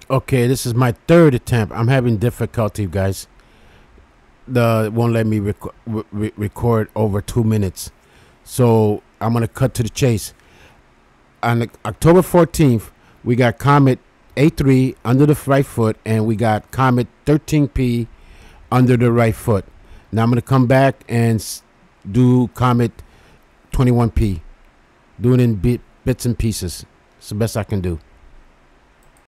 Okay, this is my third attempt. I'm having difficulty, guys. The won't let me record over 2 minutes. So I'm gonna cut to the chase. On October 14th, we got Comet A3 under the right foot, and we got Comet 13P under the right foot. Now I'm gonna come back and do Comet 21P, doing it in bits and pieces. It's the best I can do.